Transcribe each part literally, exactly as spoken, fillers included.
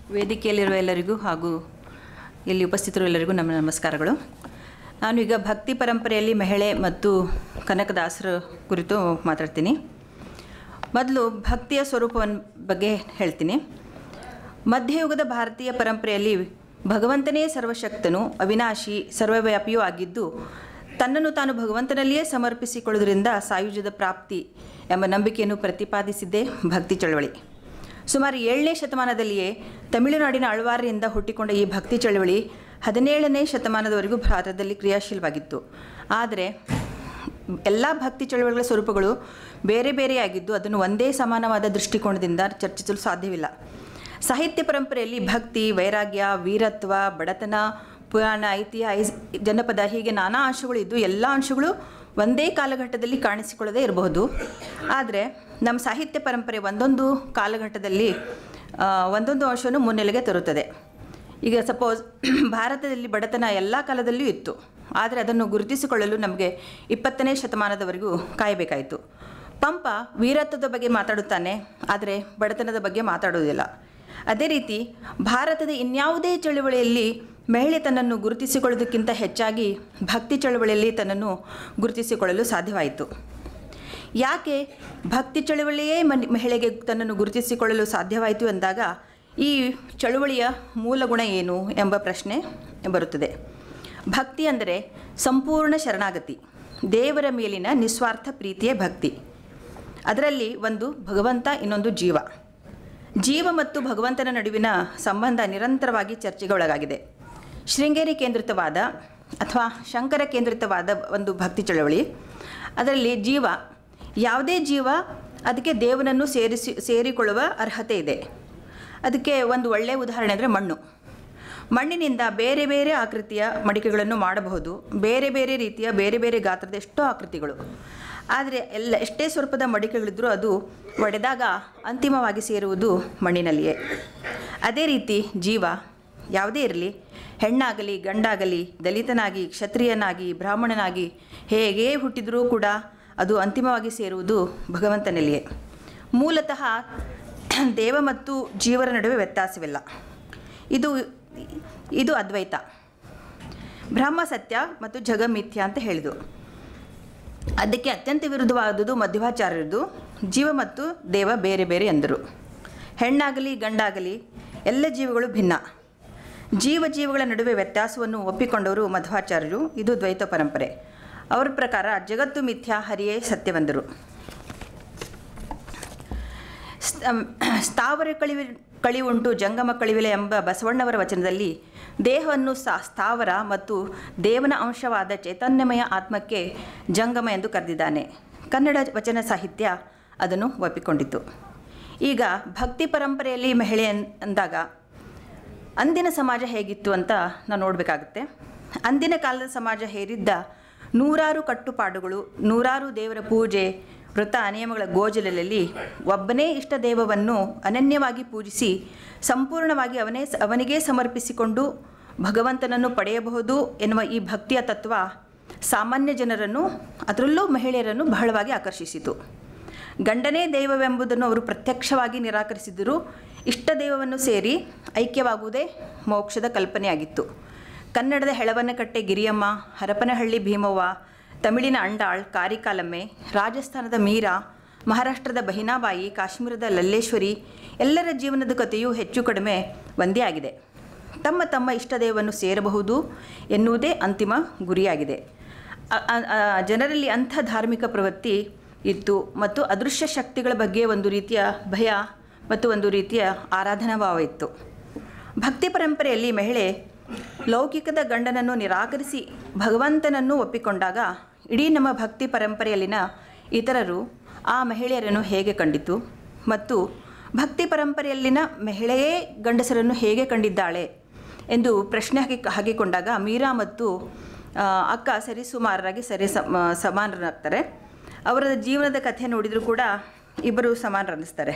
ವೇದಿಕೆಯಲ್ಲಿರುವ ಎಲ್ಲರಿಗೂ ಹಾಗೂ ಇಲ್ಲಿ ಉಪಸ್ಥಿತರು ಎಲ್ಲರಿಗೂ ನಮ್ಮ ನಮಸ್ಕಾರಗಳು. ನಾನು ಈಗ ಭಕ್ತಿ ಪರಂಪರೆಯಲ್ಲಿ ಮಹಿಳೆ ಮತ್ತು ಕನಕದಾಸರ ಕುರಿತು ಮಾತಾಡ್ತೀನಿ. ಮೊದಲು ಭಕ್ತಿಯ ಸ್ವರೂಪವನ್ನು ಬಗ್ಗೆ ಹೇಳ್ತೀನಿ. ಮಧ್ಯಯುಗದ ಭಾರತೀಯ ಪರಂಪರೆಯಲ್ಲಿ ಭಗವಂತನೇ ಸರ್ವಶಕ್ತನು, ಅವಿನಾಶಿ, ಸರ್ವವ್ಯಾಪಿಯೂ ಆಗಿದ್ದು ತನ್ನನ್ನು ತಾನು ಭಗವಂತನಲ್ಲಿಯೇ ಸಮರ್ಪಿಸಿಕೊಳ್ಳುವುದರಿಂದ ಸಾಯುಜ್ಯದ ಪ್ರಾಪ್ತಿ ಎಂಬ ನಂಬಿಕೆಯನ್ನು ಪ್ರತಿಪಾದಿಸಿದ್ದೇ ಭಕ್ತಿ ಚಳವಳಿ. ಸುಮಾರು ಏಳನೇ ಶತಮಾನದಲ್ಲಿಯೇ ತಮಿಳುನಾಡಿನ ಅಳ್ವಾರಿನಿಂದ ಹುಟ್ಟಿಕೊಂಡ ಈ ಭಕ್ತಿ ಚಳವಳಿ ಹದಿನೇಳನೇ ಶತಮಾನದವರೆಗೂ ಭಾರತದಲ್ಲಿ ಕ್ರಿಯಾಶೀಲವಾಗಿತ್ತು. ಆದರೆ ಎಲ್ಲ ಭಕ್ತಿ ಚಳವಳಿಗಳ ಸ್ವರೂಪಗಳು ಬೇರೆ ಬೇರೆಯಾಗಿದ್ದು ಅದನ್ನು ಒಂದೇ ಸಮಾನವಾದ ದೃಷ್ಟಿಕೋನದಿಂದ ಚರ್ಚಿಸಲು ಸಾಧ್ಯವಿಲ್ಲ. ಸಾಹಿತ್ಯ ಪರಂಪರೆಯಲ್ಲಿ ಭಕ್ತಿ, ವೈರಾಗ್ಯ, ವೀರತ್ವ, ಬಡತನ, ಪುರಾಣ, ಐತಿಹ್ಯ, ಜನಪದ ಹೀಗೆ ನಾನಾ ಅಂಶಗಳು ಇದ್ದು ಎಲ್ಲ ಅಂಶಗಳು ಒಂದೇ ಕಾಲಘಟ್ಟದಲ್ಲಿ ಕಾಣಿಸಿಕೊಳ್ಳದೇ ಇರಬಹುದು. ಆದರೆ ನಮ್ಮ ಸಾಹಿತ್ಯ ಪರಂಪರೆ ಒಂದೊಂದು ಕಾಲಘಟ್ಟದಲ್ಲಿ ಒಂದೊಂದು ಅಂಶವನ್ನು ಮುನ್ನೆಲೆಗೆ ತರುತ್ತದೆ. ಈಗ ಸಪೋಸ್ ಭಾರತದಲ್ಲಿ ಬಡತನ ಎಲ್ಲ ಕಾಲದಲ್ಲಿಯೂ ಇತ್ತು, ಆದರೆ ಅದನ್ನು ಗುರುತಿಸಿಕೊಳ್ಳಲು ನಮಗೆ ಇಪ್ಪತ್ತನೇ ಶತಮಾನದವರೆಗೂ ಕಾಯಬೇಕಾಯಿತು. ಪಂಪ ವೀರತ್ವದ ಬಗ್ಗೆ ಮಾತಾಡುತ್ತಾನೆ, ಆದರೆ ಬಡತನದ ಬಗ್ಗೆ ಮಾತಾಡುವುದಿಲ್ಲ. ಅದೇ ರೀತಿ ಭಾರತದ ಇನ್ಯಾವುದೇ ಚಳುವಳಿಯಲ್ಲಿ ಮಹಿಳೆ ತನ್ನನ್ನು ಗುರುತಿಸಿಕೊಳ್ಳೋದಕ್ಕಿಂತ ಹೆಚ್ಚಾಗಿ ಭಕ್ತಿ ಚಳವಳಿಯಲ್ಲಿ ತನ್ನನ್ನು ಗುರುತಿಸಿಕೊಳ್ಳಲು ಸಾಧ್ಯವಾಯಿತು. ಯಾಕೆ ಭಕ್ತಿ ಚಳವಳಿಯೇ ಮನ್ ಮಹಿಳೆಗೆ ತನ್ನನ್ನು ಗುರುತಿಸಿಕೊಳ್ಳಲು ಸಾಧ್ಯವಾಯಿತು ಎಂದಾಗ ಈ ಚಳುವಳಿಯ ಮೂಲ ಗುಣ ಏನು ಎಂಬ ಪ್ರಶ್ನೆ ಬರುತ್ತದೆ. ಭಕ್ತಿ ಅಂದರೆ ಸಂಪೂರ್ಣ ಶರಣಾಗತಿ, ದೇವರ ಮೇಲಿನ ನಿಸ್ವಾರ್ಥ ಪ್ರೀತಿಯೇ ಭಕ್ತಿ. ಅದರಲ್ಲಿ ಒಂದು ಭಗವಂತ, ಇನ್ನೊಂದು ಜೀವ. ಜೀವ ಮತ್ತು ಭಗವಂತನ ನಡುವಿನ ಸಂಬಂಧ ನಿರಂತರವಾಗಿ ಚರ್ಚೆಗೆ ಒಳಗಾಗಿದೆ. ಶೃಂಗೇರಿ ಕೇಂದ್ರಿತವಾದ ಅಥವಾ ಶಂಕರ ಕೇಂದ್ರಿತವಾದ ಒಂದು ಭಕ್ತಿ ಚಳವಳಿ. ಅದರಲ್ಲಿ ಜೀವ, ಯಾವುದೇ ಜೀವ ಅದಕ್ಕೆ ದೇವನನ್ನು ಸೇರಿಸಿ ಸೇರಿಕೊಳ್ಳುವ ಅರ್ಹತೆ ಇದೆ. ಅದಕ್ಕೆ ಒಂದು ಒಳ್ಳೆಯ ಉದಾಹರಣೆ ಅಂದರೆ ಮಣ್ಣು. ಮಣ್ಣಿನಿಂದ ಬೇರೆ ಬೇರೆ ಆಕೃತಿಯ ಮಡಿಕೆಗಳನ್ನು ಮಾಡಬಹುದು, ಬೇರೆ ಬೇರೆ ರೀತಿಯ ಬೇರೆ ಬೇರೆ ಗಾತ್ರದ ಎಷ್ಟೋ ಆಕೃತಿಗಳು. ಆದರೆ ಎಲ್ಲ ಎಷ್ಟೇ ಸ್ವರೂಪದ ಮಡಿಕೆಗಳಿದ್ದರೂ ಅದು ಒಡೆದಾಗ ಅಂತಿಮವಾಗಿ ಸೇರುವುದು ಮಣ್ಣಿನಲ್ಲಿಯೇ. ಅದೇ ರೀತಿ ಜೀವ ಯಾವುದೇ ಇರಲಿ, ಹೆಣ್ಣಾಗಲಿ ಗಂಡಾಗಲಿ, ದಲಿತನಾಗಿ ಕ್ಷತ್ರಿಯನಾಗಿ ಬ್ರಾಹ್ಮಣನಾಗಿ ಹೇಗೇ ಹುಟ್ಟಿದರೂ ಕೂಡ ಅದು ಅಂತಿಮವಾಗಿ ಸೇರುವುದು ಭಗವಂತನಲ್ಲಿಯೇ. ಮೂಲತಃ ದೇವ ಮತ್ತು ಜೀವರ ನಡುವೆ ವ್ಯತ್ಯಾಸವಿಲ್ಲ. ಇದು ಇದು ಅದ್ವೈತ. ಬ್ರಹ್ಮ ಸತ್ಯ ಮತ್ತು ಜಗಮಿಥ್ಯ ಅಂತ ಹೇಳಿದು. ಅದಕ್ಕೆ ಅತ್ಯಂತ ವಿರುದ್ಧವಾದುದು ಮಧ್ವಾಚಾರ್ಯರದು. ಜೀವ ಮತ್ತು ದೇವ ಬೇರೆ ಬೇರೆ ಎಂದರು. ಹೆಣ್ಣಾಗಲಿ ಗಂಡಾಗಲಿ ಎಲ್ಲ ಜೀವಗಳು ಭಿನ್ನ. ಜೀವ ಜೀವಗಳ ನಡುವೆ ವ್ಯತ್ಯಾಸವನ್ನು ಒಪ್ಪಿಕೊಂಡವರು ಮಧ್ವಾಚಾರ್ಯರು. ಇದು ದ್ವೈತ ಪರಂಪರೆ. ಅವರ ಪ್ರಕಾರ ಜಗತ್ತು ಮಿಥ್ಯಾ, ಹರಿಯೇ ಸತ್ಯವೆಂದರು. ಸ್ಥಾವರ ಕಳಿವಿ ಕಳಿವುಂಟು ಜಂಗಮ ಕಳಿವಿಲೆ ಎಂಬ ಬಸವಣ್ಣವರ ವಚನದಲ್ಲಿ ದೇಹವನ್ನು ಸಾ ಸ್ಥಾವರ ಮತ್ತು ದೇವನ ಅಂಶವಾದ ಚೈತನ್ಯಮಯ ಆತ್ಮಕ್ಕೆ ಜಂಗಮ ಎಂದು ಕರೆದಿದ್ದಾನೆ. ಕನ್ನಡ ವಚನ ಸಾಹಿತ್ಯ ಅದನ್ನು ಒಪ್ಪಿಕೊಂಡಿತು. ಈಗ ಭಕ್ತಿ ಪರಂಪರೆಯಲ್ಲಿ ಮಹಿಳೆ ಅಂದಾಗ ಅಂದಿನ ಸಮಾಜ ಹೇಗಿತ್ತು ಅಂತ ನಾವು ನೋಡಬೇಕಾಗುತ್ತೆ. ಅಂದಿನ ಕಾಲದ ಸಮಾಜ ಹೇರಿದ್ದ ನೂರಾರು ಕಟ್ಟುಪಾಡುಗಳು, ನೂರಾರು ದೇವರ ಪೂಜೆ, ವ್ರತ ನಿಯಮಗಳ ಗೋಜಲಲ್ಲಿ ಒಬ್ಬನೇ ಇಷ್ಟ ದೇವವನ್ನು ಅನನ್ಯವಾಗಿ ಪೂಜಿಸಿ ಸಂಪೂರ್ಣವಾಗಿ ಅವನೇ ಅವನಿಗೇ ಸಮರ್ಪಿಸಿಕೊಂಡು ಭಗವಂತನನ್ನು ಪಡೆಯಬಹುದು ಎನ್ನುವ ಈ ಭಕ್ತಿಯ ತತ್ವ ಸಾಮಾನ್ಯ ಜನರನ್ನು, ಅದರಲ್ಲೂ ಮಹಿಳೆಯರನ್ನು ಬಹಳವಾಗಿ ಆಕರ್ಷಿಸಿತು. ಗಂಡನೇ ದೈವವೆಂಬುದನ್ನು ಅವರು ಪ್ರತ್ಯಕ್ಷವಾಗಿ ನಿರಾಕರಿಸಿದರೂ ಇಷ್ಟ ದೈವವನ್ನು ಸೇರಿ ಐಕ್ಯವಾಗುವುದೇ ಮೋಕ್ಷದ ಕಲ್ಪನೆಯಾಗಿತ್ತು. ಕನ್ನಡದ ಹೆಳವನಕಟ್ಟೆ ಗಿರಿಯಮ್ಮ, ಹರಪನಹಳ್ಳಿ ಭೀಮವ್ವ, ತಮಿಳಿನ ಅಂಡಾಳ್, ಕಾರಿಕಾಲಮ್ಮೆ, ರಾಜಸ್ಥಾನದ ಮೀರಾ, ಮಹಾರಾಷ್ಟ್ರದ ಬಹಿನಾಬಾಯಿ, ಕಾಶ್ಮೀರದ ಲಲ್ಲೇಶ್ವರಿ ಎಲ್ಲರ ಜೀವನದ ಕಥೆಯೂ ಹೆಚ್ಚು ಕಡಿಮೆ ಒಂದೇ ಆಗಿದೆ. ತಮ್ಮ ತಮ್ಮ ಇಷ್ಟದೇವವನ್ನು ಸೇರಬಹುದು ಎನ್ನುವುದೇ ಅಂತಿಮ ಗುರಿಯಾಗಿದೆ. ಜನರಲ್ಲಿ ಅಂಥ ಧಾರ್ಮಿಕ ಪ್ರವೃತ್ತಿ ಇತ್ತು ಮತ್ತು ಅದೃಶ್ಯ ಶಕ್ತಿಗಳ ಬಗ್ಗೆ ಒಂದು ರೀತಿಯ ಭಯ ಮತ್ತು ಒಂದು ರೀತಿಯ ಆರಾಧನಾ ಭಾವ ಇತ್ತು. ಭಕ್ತಿ ಪರಂಪರೆಯಲ್ಲಿ ಮಹಿಳೆ ಲೌಕಿಕದ ಗಂಡನನ್ನು ನಿರಾಕರಿಸಿ ಭಗವಂತನನ್ನು ಒಪ್ಪಿಕೊಂಡಾಗ ಇಡೀ ನಮ್ಮ ಭಕ್ತಿ ಪರಂಪರೆಯಲ್ಲಿನ ಇತರರು ಆ ಮಹಿಳೆಯರನ್ನು ಹೇಗೆ ಕಂಡಿತು ಮತ್ತು ಭಕ್ತಿ ಪರಂಪರೆಯಲ್ಲಿನ ಮಹಿಳೆಯೇ ಗಂಡಸರನ್ನು ಹೇಗೆ ಕಂಡಿದ್ದಾಳೆ ಎಂದು ಪ್ರಶ್ನೆ ಹಾಕಿ ಹಾಕಿಕೊಂಡಾಗ ಮೀರಾ ಮತ್ತು ಅಕ್ಕ ಸರಿಸುಮಾರರಾಗಿ ಸರಿ ಸಮಾನರಾಗ್ತಾರೆ. ಅವರ ಜೀವನದ ಕಥೆ ನೋಡಿದರೂ ಕೂಡ ಇಬ್ಬರು ಸಮಾನರನ್ನಿಸ್ತಾರೆ.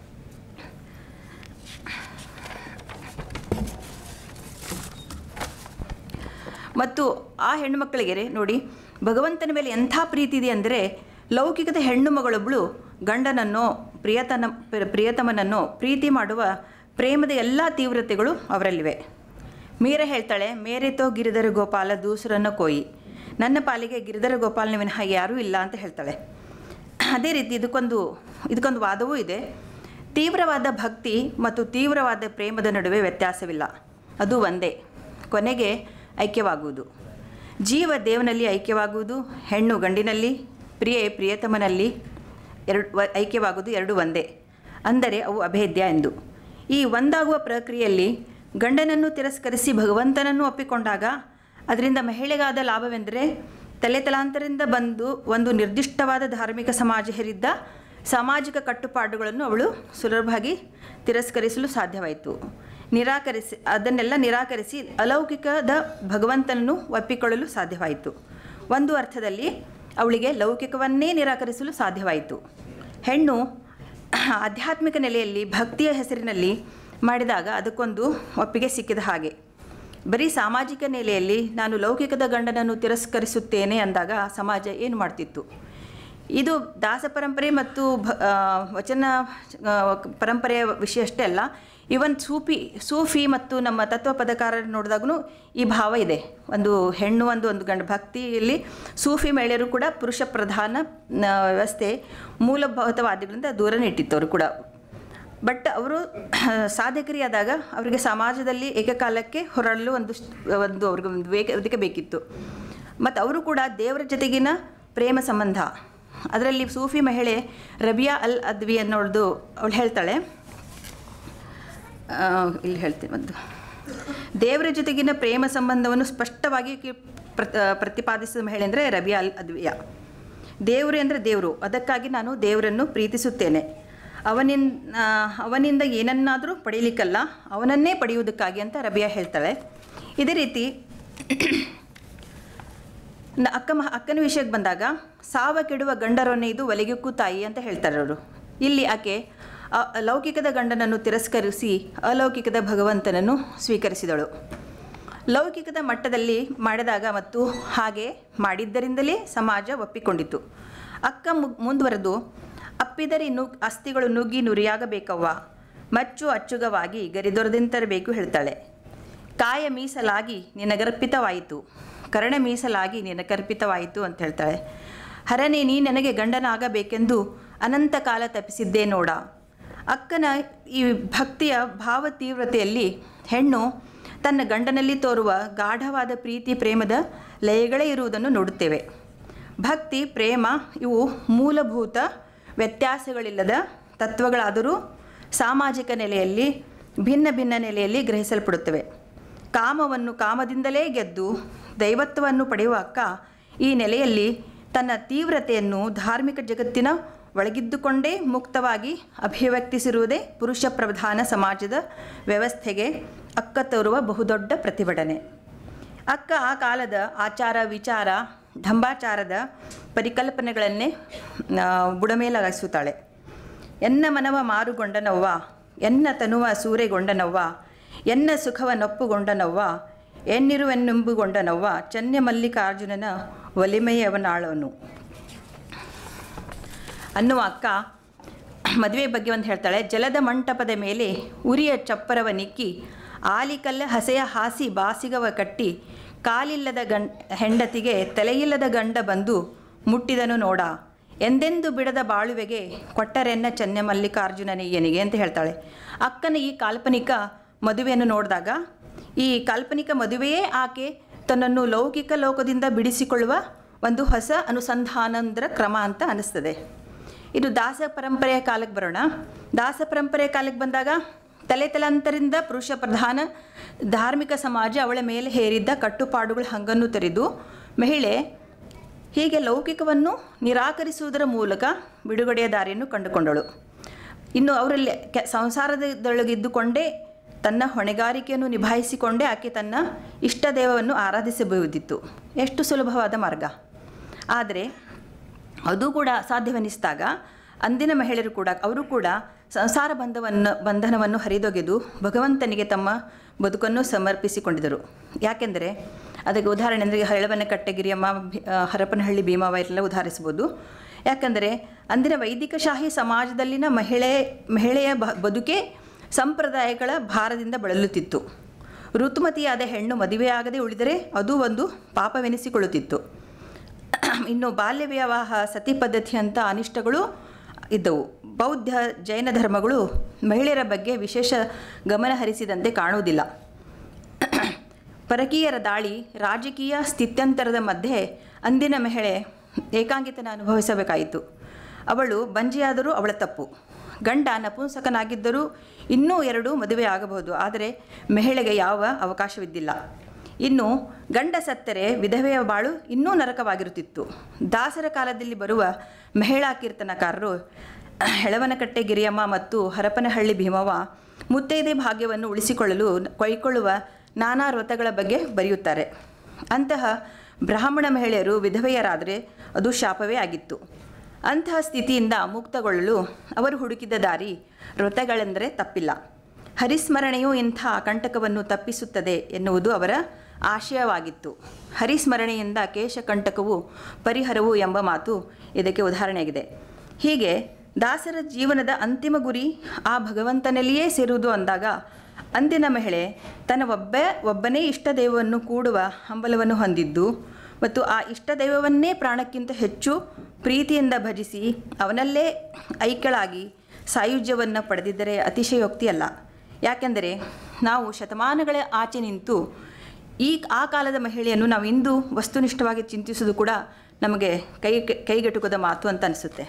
ಮತ್ತು ಆ ಹೆಣ್ಣುಮಕ್ಕಳಿಗೆ ನೋಡಿ, ಭಗವಂತನ ಮೇಲೆ ಎಂಥ ಪ್ರೀತಿ ಇದೆ ಅಂದರೆ ಲೌಕಿಕದ ಹೆಣ್ಣು ಮಗಳೊಬ್ಬಳು ಗಂಡನನ್ನೋ ಪ್ರಿಯತನ ಪ್ರಿಯತಮನನ್ನೋ ಪ್ರೀತಿ ಮಾಡುವ ಪ್ರೇಮದ ಎಲ್ಲ ತೀವ್ರತೆಗಳು ಅವರಲ್ಲಿವೆ. ಮೀರ ಹೇಳ್ತಾಳೆ, ಮೇರೆತೋ ಗಿರಿಧರ ಗೋಪಾಲ ದೂಸರನ್ನ ಕೋಯಿ, ನನ್ನ ಪಾಲಿಗೆ ಗಿರಿಧರ ಗೋಪಾಲನ ವಿನಃ ಯಾರೂ ಇಲ್ಲ ಅಂತ ಹೇಳ್ತಾಳೆ. ಅದೇ ರೀತಿ ಇದಕ್ಕೊಂದು ಇದಕ್ಕೊಂದು ವಾದವೂ ಇದೆ. ತೀವ್ರವಾದ ಭಕ್ತಿ ಮತ್ತು ತೀವ್ರವಾದ ಪ್ರೇಮದ ನಡುವೆ ವ್ಯತ್ಯಾಸವಿಲ್ಲ, ಅದು ಒಂದೇ, ಕೊನೆಗೆ ಐಕ್ಯವಾಗುವುದು. ಜೀವ ದೇವನಲ್ಲಿ ಐಕ್ಯವಾಗುವುದು, ಹೆಣ್ಣು ಗಂಡಿನಲ್ಲಿ, ಪ್ರಿಯೆ ಪ್ರಿಯತಮನಲ್ಲಿ ಎರಡು ಐಕ್ಯವಾಗುವುದು ಎರಡು ಒಂದೇ, ಅಂದರೆ ಅವು ಅಭೇದ್ಯ ಎಂದು. ಈ ಒಂದಾಗುವ ಪ್ರಕ್ರಿಯೆಯಲ್ಲಿ ಗಂಡನನ್ನು ತಿರಸ್ಕರಿಸಿ ಭಗವಂತನನ್ನು ಒಪ್ಪಿಕೊಂಡಾಗ ಅದರಿಂದ ಮಹಿಳೆಗಾದ ಲಾಭವೆಂದರೆ ತಲೆತಲಾಂತರದಿಂದ ಬಂದು ಒಂದು ನಿರ್ದಿಷ್ಟವಾದ ಧಾರ್ಮಿಕ ಸಮಾಜ ಹೇರಿದ್ದ ಸಾಮಾಜಿಕ ಕಟ್ಟುಪಾಡುಗಳನ್ನು ಅವಳು ಸುಲಭವಾಗಿ ತಿರಸ್ಕರಿಸಲು ಸಾಧ್ಯವಾಯಿತು. ನಿರಾಕರಿಸಿ ಅದನ್ನೆಲ್ಲ ನಿರಾಕರಿಸಿ ಅಲೌಕಿಕದ ಭಗವಂತನನ್ನು ಒಪ್ಪಿಕೊಳ್ಳಲು ಸಾಧ್ಯವಾಯಿತು. ಒಂದು ಅರ್ಥದಲ್ಲಿ ಅವಳಿಗೆ ಲೌಕಿಕವನ್ನೇ ನಿರಾಕರಿಸಲು ಸಾಧ್ಯವಾಯಿತು. ಹೆಣ್ಣು ಆಧ್ಯಾತ್ಮಿಕ ನೆಲೆಯಲ್ಲಿ ಭಕ್ತಿಯ ಹೆಸರಿನಲ್ಲಿ ಮಾಡಿದಾಗ ಅದಕ್ಕೊಂದು ಒಪ್ಪಿಗೆ ಸಿಕ್ಕಿದ ಹಾಗೆ. ಬರೀ ಸಾಮಾಜಿಕ ನೆಲೆಯಲ್ಲಿ ನಾನು ಲೌಕಿಕದ ಗಂಡನನ್ನು ತಿರಸ್ಕರಿಸುತ್ತೇನೆ ಅಂದಾಗ ಸಮಾಜ ಏನು ಮಾಡ್ತಿತ್ತು? ಇದು ದಾಸ ಪರಂಪರೆ ಮತ್ತು ಭ ವಚನ ಪರಂಪರೆಯ ವಿಷಯ ಅಷ್ಟೇ ಅಲ್ಲ, ಇವನ್ ಸೂಫಿ ಸೂಫಿ ಮತ್ತು ನಮ್ಮ ತತ್ವ ಪದಕಾರರು ನೋಡಿದಾಗೂ ಈ ಭಾವ ಇದೆ. ಒಂದು ಹೆಣ್ಣು ಒಂದು ಒಂದು ಗಂಡ ಭಕ್ತಿಯಲ್ಲಿ ಸೂಫಿ ಮಹಿಳೆಯರು ಕೂಡ ಪುರುಷ ಪ್ರಧಾನ ವ್ಯವಸ್ಥೆ ಮೂಲಭೂತವಾದಿಗಳಿಂದ ದೂರನೇ ಇಟ್ಟಿತ್ತವರು ಕೂಡ. ಬಟ್ ಅವರು ಸಾಧಕರಿಯಾದಾಗ ಅವರಿಗೆ ಸಮಾಜದಲ್ಲಿ ಏಕಕಾಲಕ್ಕೆ ಹೊರಡಲು ಒಂದು ಒಂದು ಅವ್ರಿಗೆ ಒಂದು ವೇದಿಕೆ ಬೇಕಿತ್ತು. ಮತ್ತು ಅವರು ಕೂಡ ದೇವರ ಜೊತೆಗಿನ ಪ್ರೇಮ ಸಂಬಂಧ, ಅದರಲ್ಲಿ ಸೂಫಿ ಮಹಿಳೆ ರಬಿಯಾ ಅಲ್ ಅದ್ವಿ ಅನ್ನೋದು ಅವಳು ಹೇಳ್ತಾಳೆ, ಇಲ್ಲಿ ಹೇಳ್ತೀನಿ ಒಂದು, ದೇವರ ಜೊತೆಗಿನ ಪ್ರೇಮ ಸಂಬಂಧವನ್ನು ಸ್ಪಷ್ಟವಾಗಿ ಪ್ರತಿಪಾದಿಸಿದ ಮಹಿಳೆ ಅಂದರೆ ರಬಿಯಾ ಅಲ್ ಅದ್ವಿಯ. ದೇವರು ಅಂದರೆ ದೇವರು, ಅದಕ್ಕಾಗಿ ನಾನು ದೇವರನ್ನು ಪ್ರೀತಿಸುತ್ತೇನೆ, ಅವನಿಂದ ಅವನಿಂದ ಏನನ್ನಾದರೂ ಪಡೀಲಿಕ್ಕಲ್ಲ, ಅವನನ್ನೇ ಪಡೆಯುವುದಕ್ಕಾಗಿ ಅಂತ ರಬಿಯಾ ಹೇಳ್ತಾಳೆ. ಇದೇ ರೀತಿ ಅಕ್ಕ ಮ ಅಕ್ಕನ ವಿಷಯಕ್ಕೆ ಬಂದಾಗ ಸಾವ ಕೆಡುವ ಗಂಡರೊನ್ನೇ ಇದು ಒಲೆಗೆಕ್ಕೂ ತಾಯಿ ಅಂತ ಹೇಳ್ತಾರೆ ಅವರು. ಇಲ್ಲಿ ಆಕೆ ಲೌಕಿಕದ ಗಂಡನನ್ನು ತಿರಸ್ಕರಿಸಿ ಅಲೌಕಿಕದ ಭಗವಂತನನ್ನು ಸ್ವೀಕರಿಸಿದಳು. ಲೌಕಿಕದ ಮಟ್ಟದಲ್ಲಿ ಮಾಡಿದಾಗ ಮತ್ತು ಹಾಗೆ ಮಾಡಿದ್ದರಿಂದಲೇ ಸಮಾಜ ಒಪ್ಪಿಕೊಂಡಿತು. ಅಕ್ಕ ಮುಂದುವರೆದು, ಅಪ್ಪಿದರೆ ನುಗ್ ಅಸ್ಥಿಗಳು ನುಗ್ಗಿ ನುರಿಯಾಗಬೇಕವ್ವ, ಮಚ್ಚು ಅಚ್ಚುಗವಾಗಿ ಗರಿದೊರೆದಿಂತರಬೇಕು ಹೇಳ್ತಾಳೆ. ಕಾಯ ಮೀಸಲಾಗಿ ನಿನಗರ್ಪಿತವಾಯಿತು, ಕರ್ಣ ಮೀಸಲಾಗಿ ನಿನಗರ್ಪಿತವಾಯಿತು ಅಂತ ಹೇಳ್ತಾಳೆ. ಹರನೇ ನೀ ನನಗೆ ಗಂಡನಾಗಬೇಕೆಂದು ಅನಂತ ಕಾಲ ತಪ್ಪಿಸಿದ್ದೇ ನೋಡ. ಅಕ್ಕನ ಈ ಭಕ್ತಿಯ ಭಾವ ತೀವ್ರತೆಯಲ್ಲಿ ಹೆಣ್ಣು ತನ್ನ ಗಂಡನಲ್ಲಿ ತೋರುವ ಗಾಢವಾದ ಪ್ರೀತಿ ಪ್ರೇಮದ ಲಯಗಳೇ ಇರುವುದನ್ನು ನೋಡುತ್ತೇವೆ. ಭಕ್ತಿ ಪ್ರೇಮ ಇವು ಮೂಲಭೂತ ವ್ಯತ್ಯಾಸಗಳಿಲ್ಲದ ತತ್ವಗಳಾದರೂ ಸಾಮಾಜಿಕ ನೆಲೆಯಲ್ಲಿ ಭಿನ್ನ ಭಿನ್ನ ನೆಲೆಯಲ್ಲಿ ಗ್ರಹಿಸಲ್ಪಡುತ್ತವೆ. ಕಾಮವನ್ನು ಕಾಮದಿಂದಲೇ ಗೆದ್ದು ದೈವತ್ವವನ್ನು ಪಡೆಯುವ ಅಕ್ಕ ಈ ನೆಲೆಯಲ್ಲಿ ತನ್ನ ತೀವ್ರತೆಯನ್ನು ಧಾರ್ಮಿಕ ಜಗತ್ತಿನ ಒಳಗಿದ್ದುಕೊಂಡೇ ಮುಕ್ತವಾಗಿ ಅಭಿವ್ಯಕ್ತಿಸಿರುವುದೇ ಪುರುಷ ಪ್ರಧಾನ ಸಮಾಜದ ವ್ಯವಸ್ಥೆಗೆ ಅಕ್ಕ ತೋರುವ ಬಹುದೊಡ್ಡ ಪ್ರತಿಭಟನೆ. ಅಕ್ಕ ಆ ಕಾಲದ ಆಚಾರ ವಿಚಾರ ಢಂಬಾಚಾರದ ಪರಿಕಲ್ಪನೆಗಳನ್ನೇ ಬುಡಮೇಲಾಗಿಸುತ್ತಾಳೆ. ಎನ್ನ ಮನವ ಮಾರುಗೊಂಡನವ್ವ, ಎನ್ನ ತನುವ ಸೂರೆಗೊಂಡನವ್ವ, ಎನ್ನ ಸುಖವ ನೊಪ್ಪುಗೊಂಡನವ್ವ, ಎನ್ನಿರುವೆನ್ನೆಂಬುಗೊಂಡನವ್ವ, ಚನ್ಯ ಮಲ್ಲಿಕಾರ್ಜುನನ ಒಲಿಮೆಯವನಾಳವನು ಅನ್ನುವ ಅಕ್ಕ ಮದುವೆ ಬಗ್ಗೆ ಒಂದು ಹೇಳ್ತಾಳೆ. ಜಲದ ಮಂಟಪದ ಮೇಲೆ ಉರಿಯ ಚಪ್ಪರವ ನಿಕ್ಕಿ, ಆಲಿಕಲ್ಲ ಹಸೆಯ ಹಾಸಿ ಬಾಸಿಗವ ಕಟ್ಟಿ, ಕಾಲಿಲ್ಲದ ಗಂಡ ಹೆಂಡತಿಗೆ ತಲೆಯಿಲ್ಲದ ಗಂಡ ಬಂದು ಮುಟ್ಟಿದನು ನೋಡ, ಎಂದೆಂದು ಬಿಡದ ಬಾಳುವೆಗೆ ಕೊಟ್ಟರೆನ್ನ ಚನ್ಯ ಮಲ್ಲಿಕಾರ್ಜುನನಯ್ಯನಿಗೆ ಅಂತ ಹೇಳ್ತಾಳೆ. ಅಕ್ಕನ ಈ ಕಾಲ್ಪನಿಕ ಮದುವೆಯನ್ನು ನೋಡಿದಾಗ ಈ ಕಾಲ್ಪನಿಕ ಮದುವೆಯೇ ಆಕೆ ತನ್ನನ್ನು ಲೌಕಿಕ ಲೋಕದಿಂದ ಬಿಡಿಸಿಕೊಳ್ಳುವ ಒಂದು ಹೊಸ ಅನುಸಂಧಾನದ ಕ್ರಮ ಅಂತ ಅನ್ನಿಸ್ತದೆ. ಇದು ದಾಸ ಪರಂಪರೆಯ ಕಾಲಕ್ಕೆ ಬರೋಣ. ದಾಸ ಪರಂಪರೆಯ ಕಾಲಕ್ಕೆ ಬಂದಾಗ ತಲೆ ತಲಾಂತರಿಂದ ಪುರುಷ ಪ್ರಧಾನ ಧಾರ್ಮಿಕ ಸಮಾಜ ಅವಳ ಮೇಲೆ ಹೇರಿದ್ದ ಕಟ್ಟುಪಾಡುಗಳ ಹಂಗನ್ನು ತೆರೆದು ಮಹಿಳೆ ಹೀಗೆ ಲೌಕಿಕವನ್ನು ನಿರಾಕರಿಸುವುದರ ಮೂಲಕ ಬಿಡುಗಡೆಯ ದಾರಿಯನ್ನು ಕಂಡುಕೊಂಡಳು. ಇನ್ನು ಅವರಲ್ಲಿ ಕೆ ಸಂಸಾರದೊಳಗಿದ್ದುಕೊಂಡೇ ತನ್ನ ಹೊಣೆಗಾರಿಕೆಯನ್ನು ನಿಭಾಯಿಸಿಕೊಂಡೇ ಆಕೆ ತನ್ನ ಇಷ್ಟ ದೇವವನ್ನು ಆರಾಧಿಸಬಹುದಿತ್ತು. ಎಷ್ಟು ಸುಲಭವಾದ ಮಾರ್ಗ. ಆದರೆ ಅದು ಕೂಡ ಸಾಧ್ಯವೆನಿಸಿದಾಗ ಅಂದಿನ ಮಹಿಳೆಯರು ಕೂಡ ಅವರು ಕೂಡ ಸಂಸಾರ ಬಂಧವನ್ನು ಬಂಧನವನ್ನು ಹರಿದೊಗೆದು ಭಗವಂತನಿಗೆ ತಮ್ಮ ಬದುಕನ್ನು ಸಮರ್ಪಿಸಿಕೊಂಡಿದ್ದರು. ಯಾಕೆಂದರೆ ಅದಕ್ಕೆ ಉದಾಹರಣೆ ಅಂದರೆ ಹಳವನಕಟ್ಟೆ ಗಿರಿಯಮ್ಮ, ಹರಪನಹಳ್ಳಿ ಭೀಮಾವ ಎಲ್ಲ ಉದಾಹರಿಸ್ಬೋದು. ಯಾಕಂದರೆ ಅಂದಿನ ವೈದಿಕ ಶಾಹಿ ಸಮಾಜದಲ್ಲಿನ ಮಹಿಳೆ ಮಹಿಳೆಯ ಬ ಬದುಕೇ ಸಂಪ್ರದಾಯಗಳ ಭಾರದಿಂದ ಬಳಲುತ್ತಿತ್ತು. ಋತುಮತಿಯಾದ ಹೆಣ್ಣು ಮದುವೆಯಾಗದೆ ಉಳಿದರೆ ಅದು ಒಂದು ಪಾಪವೆನಿಸಿಕೊಳ್ಳುತ್ತಿತ್ತು. ಇನ್ನು ಬಾಲ್ಯ ವಿವಾಹ, ಸತಿ ಪದ್ಧತಿಯಂಥ ಅನಿಷ್ಟಗಳು ಇದ್ದವು. ಬೌದ್ಧ ಜೈನ ಧರ್ಮಗಳು ಮಹಿಳೆಯರ ಬಗ್ಗೆ ವಿಶೇಷ ಗಮನ ಹರಿಸಿದಂತೆ ಕಾಣುವುದಿಲ್ಲ. ಪರಕೀಯರ ದಾಳಿ, ರಾಜಕೀಯ ಸ್ಥಿತ್ಯಂತರದ ಮಧ್ಯೆ ಅಂದಿನ ಮಹಿಳೆ ಏಕಾಂಗಿತನ ಅನುಭವಿಸಬೇಕಾಯಿತು. ಅವಳು ಬಂಜೆಯಾದರೂ ಅವಳ ತಪ್ಪು. ಗಂಡ ನಪುಂಸಕನಾಗಿದ್ದರೂ ಇನ್ನೂ ಎರಡು ಮದುವೆ ಆಗಬಹುದು, ಆದರೆ ಮಹಿಳೆಗೆ ಯಾವ ಅವಕಾಶವಿದ್ದಿಲ್ಲ. ಇನ್ನು ಗಂಡ ಸತ್ತರೆ ವಿಧವೆಯ ಬಾಳು ಇನ್ನೂ ನರಕವಾಗಿರುತ್ತಿತ್ತು. ದಾಸರ ಕಾಲದಲ್ಲಿ ಬರುವ ಮಹಿಳಾ ಕೀರ್ತನಕಾರರು ಹೆಳವನಕಟ್ಟೆ ಗಿರಿಯಮ್ಮ ಮತ್ತು ಹರಪನಹಳ್ಳಿ ಭೀಮವ್ವ ಮುತ್ತೈದೆ ಭಾಗ್ಯವನ್ನು ಉಳಿಸಿಕೊಳ್ಳಲು ಕೈಕೊಳ್ಳುವ ನಾನಾ ವ್ರತಗಳ ಬಗ್ಗೆ ಬರೆಯುತ್ತಾರೆ. ಅಂತಹ ಬ್ರಾಹ್ಮಣ ಮಹಿಳೆಯರು ವಿಧವೆಯರಾದರೆ ಅದು ಶಾಪವೇ ಆಗಿತ್ತು. ಅಂತಹ ಸ್ಥಿತಿಯಿಂದ ಮುಕ್ತಗೊಳ್ಳಲು ಅವರು ಹುಡುಕಿದ ದಾರಿ ವ್ರತಗಳೆಂದರೆ ತಪ್ಪಿಲ್ಲ. ಹರಿಸ್ಮರಣೆಯು ಇಂಥ ಕಂಟಕವನ್ನು ತಪ್ಪಿಸುತ್ತದೆ ಎನ್ನುವುದು ಅವರ ಆಶಯವಾಗಿತ್ತು. ಹರಿಸ್ಮರಣೆಯಿಂದ ಕೇಶಕಂಟಕವು ಪರಿಹರವು ಎಂಬ ಮಾತು ಇದಕ್ಕೆ ಉದಾಹರಣೆಯಾಗಿದೆ. ಹೀಗೆ ದಾಸರ ಜೀವನದ ಅಂತಿಮ ಗುರಿ ಆ ಭಗವಂತನಲ್ಲಿಯೇ ಸೇರುವುದು ಅಂದಾಗ ಅಂದಿನ ಮಹಿಳೆ ತನ್ನ ಒಬ್ಬ ಒಬ್ಬನೇ ಇಷ್ಟ ದೈವವನ್ನು ಕೂಡುವ ಹಂಬಲವನ್ನು ಹೊಂದಿದ್ದು ಮತ್ತು ಆ ಇಷ್ಟ ದೈವವನ್ನೇ ಪ್ರಾಣಕ್ಕಿಂತ ಹೆಚ್ಚು ಪ್ರೀತಿಯಿಂದ ಭಜಿಸಿ ಅವನಲ್ಲೇ ಐಕ್ಯಳಾಗಿ ಸಾಯುಜ್ಯವನ್ನು ಪಡೆದಿದ್ದರೆ ಅತಿಶಯೋಕ್ತಿಯಲ್ಲ. ಯಾಕೆಂದರೆ ನಾವು ಶತಮಾನಗಳ ಆಚೆ ನಿಂತು ಈ ಆ ಕಾಲದ ಮಹಿಳೆಯನ್ನು ನಾವು ಇಂದು ವಸ್ತುನಿಷ್ಠವಾಗಿ ಚಿಂತಿಸುವುದು ಕೂಡ ನಮಗೆ ಕೈ ಕೈಗೆಟುಕದ ಮಾತು ಅಂತ ಅನಿಸುತ್ತೆ.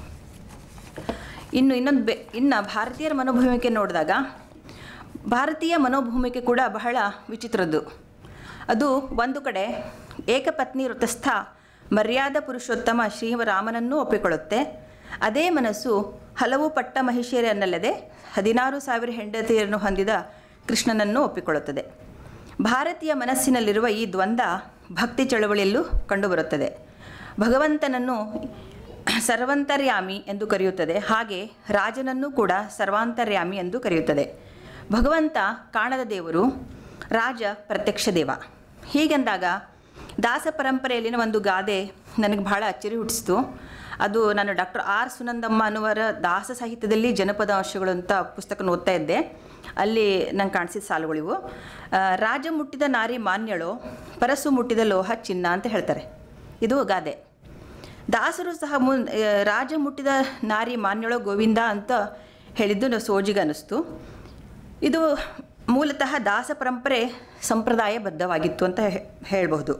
ಇನ್ನು ಇನ್ನೊಂದು ಬೆ ಇನ್ನು ಭಾರತೀಯರ ಮನೋಭೂಮಿಕೆ ನೋಡಿದಾಗ ಭಾರತೀಯ ಮನೋಭೂಮಿಕೆ ಕೂಡ ಬಹಳ ವಿಚಿತ್ರದ್ದು. ಅದು ಒಂದು ಕಡೆ ಏಕಪತ್ನಿ ವ್ರತಸ್ಥ ಮರ್ಯಾದಾ ಪುರುಷೋತ್ತಮ ಶ್ರೀರಾಮನನ್ನೂ ಒಪ್ಪಿಕೊಳ್ಳುತ್ತೆ. ಅದೇ ಮನಸ್ಸು ಹಲವು ಪಟ್ಟ ಮಹಿಷಿಯರನ್ನಲ್ಲದೆ ಹದಿನಾರು ಸಾವಿರ ಹೆಂಡತಿಯರನ್ನು ಹೊಂದಿದ ಕೃಷ್ಣನನ್ನು ಒಪ್ಪಿಕೊಳ್ಳುತ್ತದೆ. ಭಾರತೀಯ ಮನಸ್ಸಿನಲ್ಲಿರುವ ಈ ದ್ವಂದ್ವ ಭಕ್ತಿ ಚಳವಳಿಯಲ್ಲೂ ಕಂಡುಬರುತ್ತದೆ. ಭಗವಂತನನ್ನು ಸರ್ವಾಂತರ್ಯಾಮಿ ಎಂದು ಕರೆಯುತ್ತದೆ, ಹಾಗೆ ರಾಜನನ್ನು ಕೂಡ ಸರ್ವಾಂತರ್ಯಾಮಿ ಎಂದು ಕರೆಯುತ್ತದೆ. ಭಗವಂತ ಕಾಣದ ದೇವರು, ರಾಜ ಪ್ರತ್ಯಕ್ಷ ದೇವ. ಹೀಗೆಂದಾಗ ದಾಸ ಪರಂಪರೆಯಲ್ಲಿನ ಒಂದು ಗಾದೆ ನನಗೆ ಬಹಳ ಅಚ್ಚರಿ ಹುಟ್ಟಿಸಿತು. ಅದು ನಾನು ಡಾಕ್ಟರ್ ಆರ್ ಸುನಂದಮ್ಮ ಅನ್ನುವರ ದಾಸ ಸಾಹಿತ್ಯದಲ್ಲಿ ಜನಪದ ಅಂಶಗಳು ಅಂತ ಪುಸ್ತಕ ಓದ್ತಾ ಇದ್ದೆ. ಅಲ್ಲಿ ನಂಗೆ ಕಾಣಿಸಿದ ಸಾಲುಗಳಿವು. ರಾಜ ಮುಟ್ಟಿದ ನಾರಿ ಮಾನ್ಯಳೋ, ಪರಸು ಮುಟ್ಟಿದ ಲೋಹ ಚಿನ್ನ ಅಂತ ಹೇಳ್ತಾರೆ. ಇದು ಗಾದೆ. ದಾಸರು ಸಹ ಮುನ್ ರಾಜ ಮುಟ್ಟಿದ ನಾರಿ ಮಾನ್ಯಳೋ ಗೋವಿಂದ ಅಂತ ಹೇಳಿದ್ದು ಸೋಜಿಗೆ ಅನ್ನಿಸ್ತು. ಇದು ಮೂಲತಃ ದಾಸ ಪರಂಪರೆ ಸಂಪ್ರದಾಯಬದ್ಧವಾಗಿತ್ತು ಅಂತ ಹೇಳಬಹುದು.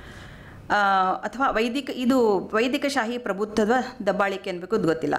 ಅಥವಾ ವೈದಿಕ ಇದು ವೈದಿಕ ಶಾಹಿ ಪ್ರಭುತ್ವದ ದಬ್ಬಾಳಿಕೆ ಅನ್ಬೇಕು, ಗೊತ್ತಿಲ್ಲ.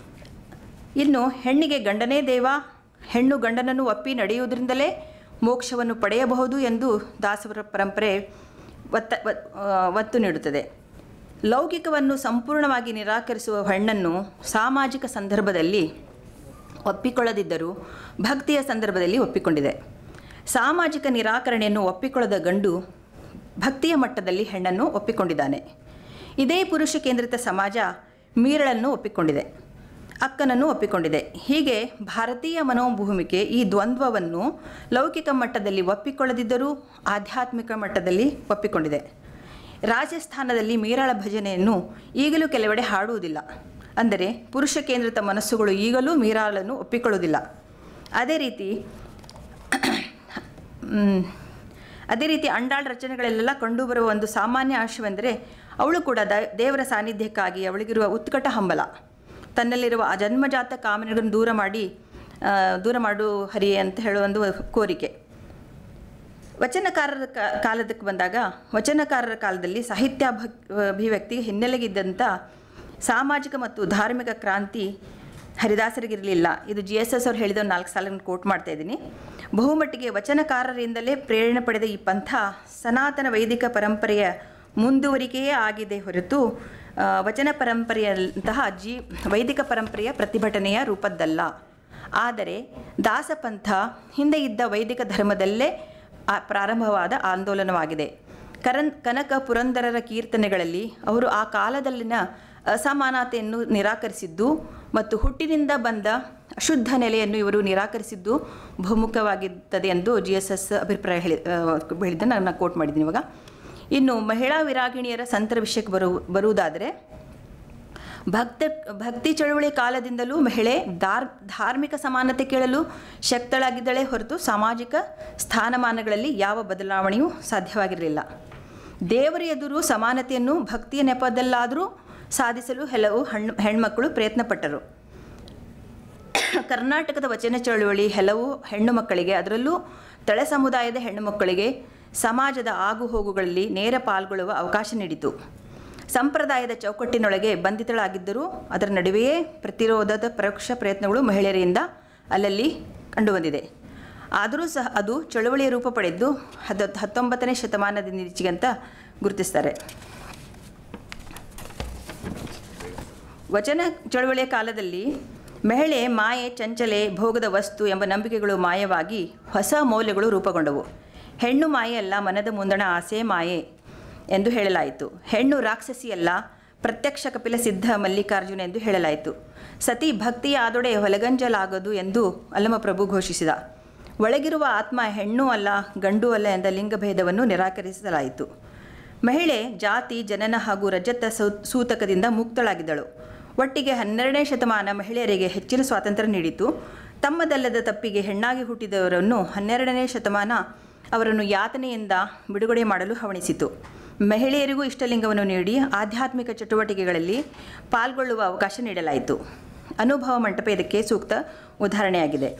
ಇನ್ನು ಹೆಣ್ಣಿಗೆ ಗಂಡನೇ ದೇವ, ಹೆಣ್ಣು ಗಂಡನನ್ನು ಒಪ್ಪಿ ನಡೆಯುವುದರಿಂದಲೇ ಮೋಕ್ಷವನ್ನು ಪಡೆಯಬಹುದು ಎಂದು ದಾಸರ ಪರಂಪರೆ ಒತ್ತ ಒತ್ತು ನೀಡುತ್ತದೆ. ಲೌಕಿಕವನ್ನು ಸಂಪೂರ್ಣವಾಗಿ ನಿರಾಕರಿಸುವ ಹೆಣ್ಣನ್ನು ಸಾಮಾಜಿಕ ಸಂದರ್ಭದಲ್ಲಿ ಒಪ್ಪಿಕೊಳ್ಳದಿದ್ದರೂ ಭಕ್ತಿಯ ಸಂದರ್ಭದಲ್ಲಿ ಒಪ್ಪಿಕೊಂಡಿದೆ. ಸಾಮಾಜಿಕ ನಿರಾಕರಣೆಯನ್ನು ಒಪ್ಪಿಕೊಳ್ಳದ ಗಂಡು ಭಕ್ತಿಯ ಮಟ್ಟದಲ್ಲಿ ಹೆಣ್ಣನ್ನು ಒಪ್ಪಿಕೊಂಡಿದ್ದಾನೆ. ಇದೇ ಪುರುಷ ಕೇಂದ್ರಿತ ಸಮಾಜ ಮೀರಳನ್ನು ಒಪ್ಪಿಕೊಂಡಿದೆ, ಅಕ್ಕನನ್ನು ಒಪ್ಪಿಕೊಂಡಿದೆ. ಹೀಗೆ ಭಾರತೀಯ ಮನೋಭೂಮಿಕೆ ಈ ದ್ವಂದ್ವವನ್ನು ಲೌಕಿಕ ಮಟ್ಟದಲ್ಲಿ ಒಪ್ಪಿಕೊಳ್ಳದಿದ್ದರೂ ಆಧ್ಯಾತ್ಮಿಕ ಮಟ್ಟದಲ್ಲಿ ಒಪ್ಪಿಕೊಂಡಿದೆ. ರಾಜಸ್ಥಾನದಲ್ಲಿ ಮೀರಾಳ ಭಜನೆಯನ್ನು ಈಗಲೂ ಕೆಲವೆಡೆ ಹಾಡುವುದಿಲ್ಲ. ಅಂದರೆ ಪುರುಷ ಕೇಂದ್ರಿತ ಮನಸ್ಸುಗಳು ಈಗಲೂ ಮೀರಾಳನ್ನು ಒಪ್ಪಿಕೊಳ್ಳುವುದಿಲ್ಲ. ಅದೇ ರೀತಿ ಅದೇ ರೀತಿ ಅಂಡಾಳ್ ರಚನೆಗಳಲ್ಲೆಲ್ಲ ಕಂಡುಬರುವ ಒಂದು ಸಾಮಾನ್ಯ ಅಂಶವೆಂದರೆ ಅವಳು ಕೂಡ ದ ದೇವರ ಸಾನ್ನಿಧ್ಯಕ್ಕಾಗಿ ಅವಳಿಗಿರುವ ಉತ್ಕಟ ಹಂಬಲ, ತನ್ನಲ್ಲಿರುವ ಆ ಜನ್ಮಜಾತ ಕಾಮನೆಗಳನ್ನು ದೂರ ಮಾಡಿ ದೂರ ಮಾಡು ಹರಿ ಅಂತ ಹೇಳುವ ಒಂದು ಕೋರಿಕೆ. ವಚನಕಾರರ ಕಾಲದಕ್ಕೆ ಬಂದಾಗ ವಚನಕಾರರ ಕಾಲದಲ್ಲಿ ಸಾಹಿತ್ಯ ಅಭಿವ್ಯಕ್ತಿಗೆ ಹಿನ್ನೆಲೆಗಿದ್ದಂಥ ಸಾಮಾಜಿಕ ಮತ್ತು ಧಾರ್ಮಿಕ ಕ್ರಾಂತಿ ಹರಿದಾಸರಿಗಿರಲಿಲ್ಲ. ಇದು ಜಿ ಎಸ್ ಎಸ್ ಅವ್ರು ಹೇಳಿದ ನಾಲ್ಕು ಸಾಲನ್ನು ಕೋಟ್ ಮಾಡ್ತಾ ಇದ್ದೀನಿ. ಬಹುಮಟ್ಟಿಗೆ ವಚನಕಾರರಿಂದಲೇ ಪ್ರೇರಣೆ ಪಡೆದ ಈ ಪಂಥ ಸನಾತನ ವೈದಿಕ ಪರಂಪರೆಯ ಮುಂದುವರಿಕೆಯೇ ಆಗಿದೆ ಹೊರತು ವಚನ ಪರಂಪರೆಯಂತಹ ಜೀ ವೈದಿಕ ಪರಂಪರೆಯ ಪ್ರತಿಭಟನೆಯ ರೂಪದ್ದಲ್ಲ. ಆದರೆ ದಾಸಪಂಥ ಹಿಂದೆ ಇದ್ದ ವೈದಿಕ ಧರ್ಮದಲ್ಲೇ ಪ್ರಾರಂಭವಾದ ಆಂದೋಲನವಾಗಿದೆ. ಕರನ್ ಕನಕ ಪುರಂದರರ ಕೀರ್ತನೆಗಳಲ್ಲಿ ಅವರು ಆ ಕಾಲದಲ್ಲಿನ ಅಸಮಾನತೆಯನ್ನು ನಿರಾಕರಿಸಿದ್ದು ಮತ್ತು ಹುಟ್ಟಿನಿಂದ ಬಂದ ಅಶುದ್ಧ ನೆಲೆಯನ್ನು ಇವರು ನಿರಾಕರಿಸಿದ್ದು ಬಹುಮುಖವಾಗಿರುತ್ತದೆ ಎಂದು ಜಿ ಎಸ್ ಎಸ್ ಅಭಿಪ್ರಾಯ ಹೇಳಿ ಹೇಳಿದ್ದನ್ನು ನಾನು ಕೋಟ್ ಮಾಡಿದ್ದೀನಿ ಇವಾಗ. ಇನ್ನು ಮಹಿಳಾ ವಿರಾಗಿಣಿಯರ ಸಂತರ ವಿಷಯಕ್ಕೆ ಬರು ಬರುವುದಾದರೆ ಭಕ್ತ ಭಕ್ತಿ ಚಳುವಳಿ ಕಾಲದಿಂದಲೂ ಮಹಿಳೆ ಧಾರ್ ಧಾರ್ಮಿಕ ಸಮಾನತೆ ಕೇಳಲು ಶಕ್ತಳಾಗಿದ್ದಳೇ ಹೊರತು ಸಾಮಾಜಿಕ ಸ್ಥಾನಮಾನಗಳಲ್ಲಿ ಯಾವ ಬದಲಾವಣೆಯೂ ಸಾಧ್ಯವಾಗಿರಲಿಲ್ಲ. ದೇವರ ಎದುರು ಸಮಾನತೆಯನ್ನು ಭಕ್ತಿಯ ನೆಪದಲ್ಲಾದರೂ ಸಾಧಿಸಲು ಹಲವು ಹಣ್ಣು ಹೆಣ್ಮಕ್ಕಳು ಪ್ರಯತ್ನಪಟ್ಟರು. ಕರ್ನಾಟಕದ ವಚನ ಚಳುವಳಿ ಹಲವು ಹೆಣ್ಣು ಮಕ್ಕಳಿಗೆ, ಅದರಲ್ಲೂ ತಳ ಸಮುದಾಯದ ಹೆಣ್ಣು ಮಕ್ಕಳಿಗೆ ಸಮಾಜದ ಆಗುಹೋಗುಗಳಲ್ಲಿ ನೇರ ಪಾಲ್ಗೊಳ್ಳುವ ಅವಕಾಶ ನೀಡಿತು. ಸಂಪ್ರದಾಯದ ಚೌಕಟ್ಟಿನೊಳಗೆ ಬಂಧಿತಳಾಗಿದ್ದರೂ ಅದರ ನಡುವೆಯೇ ಪ್ರತಿರೋಧದ ಪರೋಕ್ಷ ಪ್ರಯತ್ನಗಳು ಮಹಿಳೆಯರಿಂದ ಅಲ್ಲಲ್ಲಿ ಕಂಡುಬಂದಿದೆ. ಆದರೂ ಸಹ ಅದು ಚಳುವಳಿಯ ರೂಪ ಪಡೆದು ಹದ ಹತ್ತೊಂಬತ್ತನೇ ಶತಮಾನದಿಂದೀಚೆಗಂತ ಗುರುತಿಸ್ತಾರೆ. ವಚನ ಚಳುವಳಿಯ ಕಾಲದಲ್ಲಿ ಮಹಿಳೆ ಮಾಯೆ, ಚಂಚಲೆ, ಭೋಗದ ವಸ್ತು ಎಂಬ ನಂಬಿಕೆಗಳು ಮಾಯವಾಗಿ ಹೊಸ ಮೌಲ್ಯಗಳು ರೂಪುಗೊಂಡವು. ಹೆಣ್ಣು ಮಾಯೆಯಲ್ಲ, ಮನದ ಮುಂದಣ ಆಸೆ ಮಾಯೆ ಎಂದು ಹೇಳಲಾಯಿತು. ಹೆಣ್ಣು ರಾಕ್ಷಸಿಯಲ್ಲ, ಪ್ರತ್ಯಕ್ಷ ಕಪಿಲ ಸಿದ್ಧ ಮಲ್ಲಿಕಾರ್ಜುನ ಎಂದು ಹೇಳಲಾಯಿತು. ಸತಿ ಭಕ್ತಿಯ ಆದೊಡೆ ಹೊಲಗಂಜಲಾಗದು ಎಂದು ಅಲ್ಲಮಪ್ರಭು ಘೋಷಿಸಿದ. ಒಳಗಿರುವ ಆತ್ಮ ಹೆಣ್ಣು ಅಲ್ಲ, ಗಂಡು ಅಲ್ಲ ಎಂದ ಲಿಂಗಭೇದವನ್ನು ನಿರಾಕರಿಸಲಾಯಿತು. ಮಹಿಳೆ ಜಾತಿ, ಜನನ ಹಾಗೂ ರಜತ ಸೂತಕದಿಂದ ಮುಕ್ತಳಾಗಿದ್ದಳು. ಒಟ್ಟಿಗೆ ಹನ್ನೆರಡನೇ ಶತಮಾನ ಮಹಿಳೆಯರಿಗೆ ಹೆಚ್ಚಿನ ಸ್ವಾತಂತ್ರ್ಯ ನೀಡಿತು. ತಮ್ಮದಲ್ಲದ ತಪ್ಪಿಗೆ ಹೆಣ್ಣಾಗಿ ಹುಟ್ಟಿದವರನ್ನು ಹನ್ನೆರಡನೇ ಶತಮಾನ ಅವರನ್ನು ಯಾತನೆಯಿಂದ ಬಿಡುಗಡೆ ಮಾಡಲು ಹವಣಿಸಿತು. ಮಹಿಳೆಯರಿಗೂ ಇಷ್ಟಲಿಂಗವನ್ನು ನೀಡಿ ಆಧ್ಯಾತ್ಮಿಕ ಚಟುವಟಿಕೆಗಳಲ್ಲಿ ಪಾಲ್ಗೊಳ್ಳುವ ಅವಕಾಶ ನೀಡಲಾಯಿತು. ಅನುಭವ ಮಂಟಪ ಇದಕ್ಕೆ ಸೂಕ್ತ ಉದಾಹರಣೆಯಾಗಿದೆ.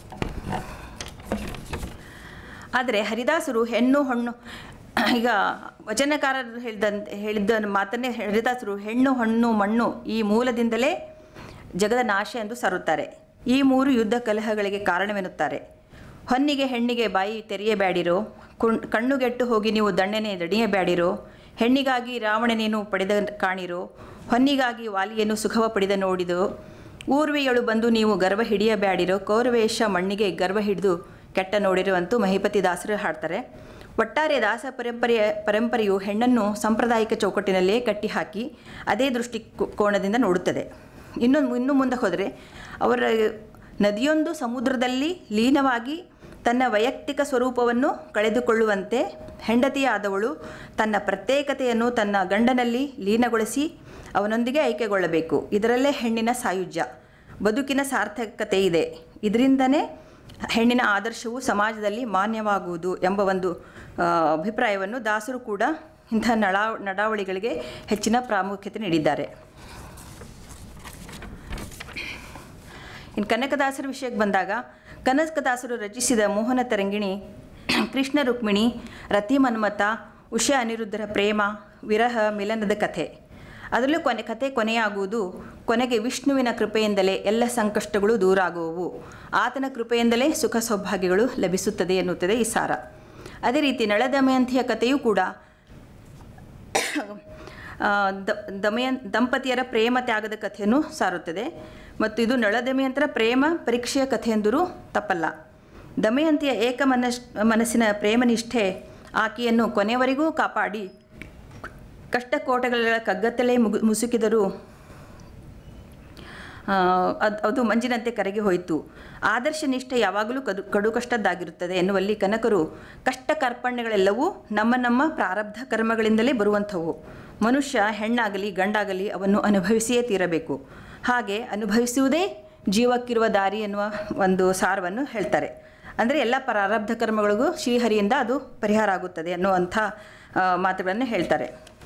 ಆದರೆ ಹರಿದಾಸರು ಹೆಣ್ಣು ಹೊಣ್ಣು ಈಗ ವಚನಕಾರರು ಹೇಳಿದಂತೆ ಹೇಳಿದ್ದ ಮಾತನ್ನೇ ಹರಿದಾಸರು ಹೆಣ್ಣು ಹೊಣ್ಣು ಮಣ್ಣು ಈ ಮೂಲದಿಂದಲೇ ಜಗದ ನಾಶ ಎಂದು ಸಾರುತ್ತಾರೆ. ಈ ಮೂರು ಯುದ್ಧ ಕಲಹಗಳಿಗೆ ಕಾರಣವೆನ್ನುತ್ತಾರೆ. ಹೊನ್ನಿಗೆ ಹೆಣ್ಣಿಗೆ ಬಾಯಿ ತೆರೆಯಬ್ಯಾಡಿರೋ, ಕಣ್ಣುಗೆಟ್ಟು ಹೋಗಿ ನೀವು ದಂಡನೆ ದಣಿಯಬ್ಯಾಡಿರೋ, ಹೆಣ್ಣಿಗಾಗಿ ರಾವಣನೇನು ಪಡೆದ ಕಾಣಿರೋ, ಹೊನ್ನಿಗಾಗಿ ವಾಲಿಯನ್ನು ಸುಖವ ಪಡೆದ ನೋಡಿದೋ, ಊರ್ವೆಯಳು ಬಂದು ನೀವು ಗರ್ವ ಹಿಡಿಯಬ್ಯಾಡಿರೋ, ಕೌರವೇಶ ಮಣ್ಣಿಗೆ ಗರ್ವ ಹಿಡಿದು ಕೆಟ್ಟ ನೋಡಿರೋ ಅಂತೂ ಮಹಿಪತಿ ದಾಸರು ಹಾಡ್ತಾರೆ. ಒಟ್ಟಾರೆ ದಾಸ ಪರಂಪರೆಯ ಪರಂಪರೆಯು ಹೆಣ್ಣನ್ನು ಸಾಂಪ್ರದಾಯಿಕ ಚೌಕಟ್ಟಿನಲ್ಲೇ ಕಟ್ಟಿಹಾಕಿ ಅದೇ ದೃಷ್ಟಿಕೋನದಿಂದ ನೋಡುತ್ತದೆ. ಇನ್ನೊಂದು ಇನ್ನು ಮುಂದೆ ಹೋದರೆ ಅವರ ನದಿಯೊಂದು ಸಮುದ್ರದಲ್ಲಿ ಲೀನವಾಗಿ ತನ್ನ ವೈಯಕ್ತಿಕ ಸ್ವರೂಪವನ್ನು ಕಳೆದುಕೊಳ್ಳುವಂತೆ ಹೆಂಡತಿಯಾದವಳು ತನ್ನ ಪ್ರತ್ಯೇಕತೆಯನ್ನು ತನ್ನ ಗಂಡನಲ್ಲಿ ಲೀನಗೊಳಿಸಿ ಅವನೊಂದಿಗೆ ಐಕ್ಯಗೊಳ್ಳಬೇಕು. ಇದರಲ್ಲೇ ಹೆಣ್ಣಿನ ಸಾಯುಜ್ಯ, ಬದುಕಿನ ಸಾರ್ಥಕತೆ ಇದೆ. ಇದರಿಂದನೇ ಹೆಣ್ಣಿನ ಆದರ್ಶವು ಸಮಾಜದಲ್ಲಿ ಮಾನ್ಯವಾಗುವುದು ಎಂಬ ಒಂದು ಅಭಿಪ್ರಾಯವನ್ನು ದಾಸರು ಕೂಡ ಇಂಥ ನಡಾ ನಡಾವಳಿಗಳಿಗೆ ಹೆಚ್ಚಿನ ಪ್ರಾಮುಖ್ಯತೆ ನೀಡಿದ್ದಾರೆ. ಇನ್ನು ಕನಕದಾಸರ ವಿಷಯಕ್ಕೆ ಬಂದಾಗ, ಕನಕದಾಸರು ರಚಿಸಿದ ಮೋಹನ ತರಂಗಿಣಿ, ಕೃಷ್ಣ ರುಕ್ಮಿಣಿ, ರತಿ ಮನ್ಮಥ, ಉಷಾ ಅನಿರುದ್ಧರ ಪ್ರೇಮ ವಿರಹ ಮಿಲನದ ಕಥೆ. ಅದರಲ್ಲೂ ಕೊನೆ ಕಥೆ ಕೊನೆಯಾಗುವುದು ಕೊನೆಗೆ ವಿಷ್ಣುವಿನ ಕೃಪೆಯಿಂದಲೇ ಎಲ್ಲ ಸಂಕಷ್ಟಗಳು ದೂರ ಆಗುವವು, ಆತನ ಕೃಪೆಯಿಂದಲೇ ಸುಖ ಸೌಭಾಗ್ಯಗಳು ಲಭಿಸುತ್ತದೆ ಎನ್ನುತ್ತದೆ ಈ ಸಾರ. ಅದೇ ರೀತಿ ನಳದಮಯಂತಿಯ ಕಥೆಯೂ ಕೂಡ ದಮಯನ್ ದಂಪತಿಯರ ಪ್ರೇಮ ತ್ಯಾಗದ ಕಥೆಯನ್ನು ಸಾರುತ್ತದೆ. ಮತ್ತು ಇದು ನಳದಮಯಂತರ ಪ್ರೇಮ ಪರೀಕ್ಷೆಯ ಕಥೆ ಎಂದರೂ ತಪ್ಪಲ್ಲ. ದಮಯಂತಿಯ ಏಕ ಮನಸ್ ಮನಸ್ಸಿನ ಪ್ರೇಮನಿಷ್ಠೆ ಆಕೆಯನ್ನು ಕೊನೆಯವರೆಗೂ ಕಾಪಾಡಿ ಕಷ್ಟಕೋಟಗಳ ಕಗ್ಗತ್ತಲೇ ಮುಗು ಮುಸುಕಿದರೂ ಅದು ಅದು ಮಂಜಿನಂತೆ ಕರಗಿ ಹೋಯಿತು. ಆದರ್ಶ ನಿಷ್ಠೆ ಯಾವಾಗಲೂ ಕದು ಕಡು ಕಷ್ಟದ್ದಾಗಿರುತ್ತದೆ ಎನ್ನುವಲ್ಲಿ ಕನಕರು ಕಷ್ಟ ಕಾರ್ಪಣ್ಯಗಳೆಲ್ಲವೂ ನಮ್ಮ ನಮ್ಮ ಪ್ರಾರಬ್ಧ ಕರ್ಮಗಳಿಂದಲೇ ಬರುವಂಥವು. ಮನುಷ್ಯ ಹೆಣ್ಣಾಗಲಿ ಗಂಡಾಗಲಿ ಅವನ್ನು ಅನುಭವಿಸಿಯೇ ತೀರಬೇಕು. ಹಾಗೆ ಅನುಭವಿಸುವುದೇ ಜೀವಕ್ಕಿರುವ ದಾರಿ ಎನ್ನುವ ಒಂದು ಸಾರವನ್ನು ಹೇಳ್ತಾರೆ. ಅಂದರೆ ಎಲ್ಲ ಪ್ರಾರಬ್ಧ ಕರ್ಮಗಳಿಗೂ ಶ್ರೀಹರಿಯಿಂದ ಅದು ಪರಿಹಾರ ಆಗುತ್ತದೆ ಅನ್ನುವಂಥ ಮಾತುಗಳನ್ನು ಹೇಳ್ತಾರೆ.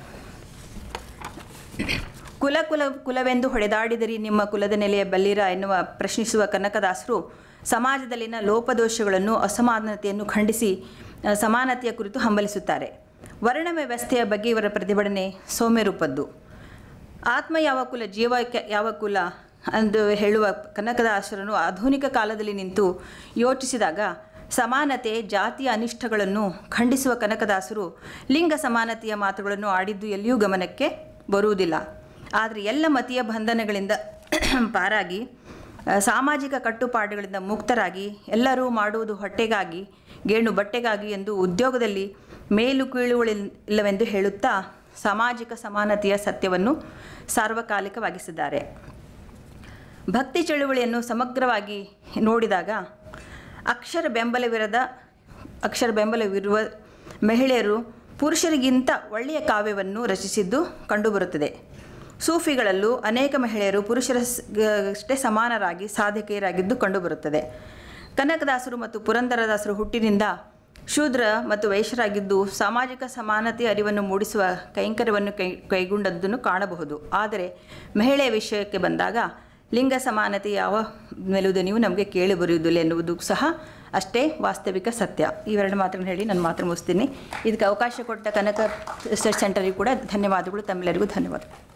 ಕುಲ ಕುಲ ಕುಲವೆಂದು ಹೊಡೆದಾಡಿದರಿ ನಿಮ್ಮ ಕುಲದ ನೆಲೆಯ ಬಲ್ಲಿರ ಎನ್ನುವ ಪ್ರಶ್ನಿಸುವ ಕನಕದಾಸರು ಸಮಾಜದಲ್ಲಿನ ಲೋಪದೋಷಗಳನ್ನು, ಅಸಮಾನತೆಯನ್ನು ಖಂಡಿಸಿ ಸಮಾನತೆಯ ಕುರಿತು ಹಂಬಲಿಸುತ್ತಾರೆ. ವರ್ಣ ವ್ಯವಸ್ಥೆಯ ಬಗ್ಗೆ ಇವರ ಪ್ರತಿಭಟನೆ ಸೌಮ್ಯ ರೂಪದ್ದು. ಆತ್ಮ ಯಾವ ಕುಲ, ಜೀವ ಯಾವ ಕುಲ ಎಂದು ಹೇಳುವ ಕನಕದಾಸರನ್ನು ಆಧುನಿಕ ಕಾಲದಲ್ಲಿ ನಿಂತು ಯೋಚಿಸಿದಾಗ ಸಮಾನತೆ, ಜಾತಿಯ ಅನಿಷ್ಟಗಳನ್ನು ಖಂಡಿಸುವ ಕನಕದಾಸರು ಲಿಂಗ ಸಮಾನತೆಯ ಮಾತುಗಳನ್ನು ಆಡಿದ್ದು ಎಲ್ಲಿಯೂ ಗಮನಕ್ಕೆ ಬರುವುದಿಲ್ಲ. ಆದರೆ ಎಲ್ಲ ಮತೀಯ ಬಂಧನಗಳಿಂದ ಪಾರಾಗಿ, ಸಾಮಾಜಿಕ ಕಟ್ಟುಪಾಡುಗಳಿಂದ ಮುಕ್ತರಾಗಿ, ಎಲ್ಲರೂ ಮಾಡುವುದು ಹೊಟ್ಟೆಗಾಗಿ, ಗೇಣು ಬಟ್ಟೆಗಾಗಿ ಎಂದು ಉದ್ಯೋಗದಲ್ಲಿ ಮೇಲು ಕೀಳುಗಳಿಲ್ಲವೆಂದು ಹೇಳುತ್ತಾ ಸಾಮಾಜಿಕ ಸಮಾನತೆಯ ಸತ್ಯವನ್ನು ಸಾರ್ವಕಾಲಿಕವಾಗಿಸಿದ್ದಾರೆ. ಭಕ್ತಿ ಚಳುವಳಿಯನ್ನು ಸಮಗ್ರವಾಗಿ ನೋಡಿದಾಗ ಅಕ್ಷರ ಬೆಂಬಲವಿರದ ಅಕ್ಷರ ಬೆಂಬಲವಿರುವ ಮಹಿಳೆಯರು ಪುರುಷರಿಗಿಂತ ಒಳ್ಳೆಯ ಕಾವ್ಯವನ್ನು ರಚಿಸಿದ್ದು ಕಂಡುಬರುತ್ತದೆ. ಸೂಫಿಗಳಲ್ಲೂ ಅನೇಕ ಮಹಿಳೆಯರು ಪುರುಷರಷ್ಟೇ ಸಮಾನರಾಗಿ ಸಾಧಕಿಯರಾಗಿದ್ದು ಕಂಡುಬರುತ್ತದೆ. ಕನಕದಾಸರು ಮತ್ತು ಪುರಂದರದಾಸರು ಹುಟ್ಟಿನಿಂದ ಶೂದ್ರ ಮತ್ತು ವೈಶ್ಯರಾಗಿದ್ದು ಸಾಮಾಜಿಕ ಸಮಾನತೆ ಅರಿವನ್ನು ಮೂಡಿಸುವ ಕೈಂಕರ್ಯವನ್ನು ಕೈ ಕೈಗೊಂಡದ್ದನ್ನು ಕಾಣಬಹುದು. ಆದರೆ ಮಹಿಳೆಯ ವಿಷಯಕ್ಕೆ ಬಂದಾಗ ಲಿಂಗ ಸಮಾನತೆ ಯಾವ ಮೆಲುದನಿಯೂ ನಮಗೆ ಕೇಳಿ ಬರುವುದಿಲ್ಲ ಎನ್ನುವುದು ಸಹ ಅಷ್ಟೇ ವಾಸ್ತವಿಕ ಸತ್ಯ. ಇವೆರಡು ಮಾತುಗಳನ್ನು ಹೇಳಿ ನಾನು ಮಾತು ಮುಗಿಸ್ತೀನಿ. ಇದಕ್ಕೆ ಅವಕಾಶ ಕೊಟ್ಟ ಕನಕ ರಿಸರ್ಚ್ ಸೆಂಟರಿಗೂ ಕೂಡ ಧನ್ಯವಾದಗಳು. ತಮ್ಮೆಲ್ಲರಿಗೂ ಧನ್ಯವಾದಗಳು.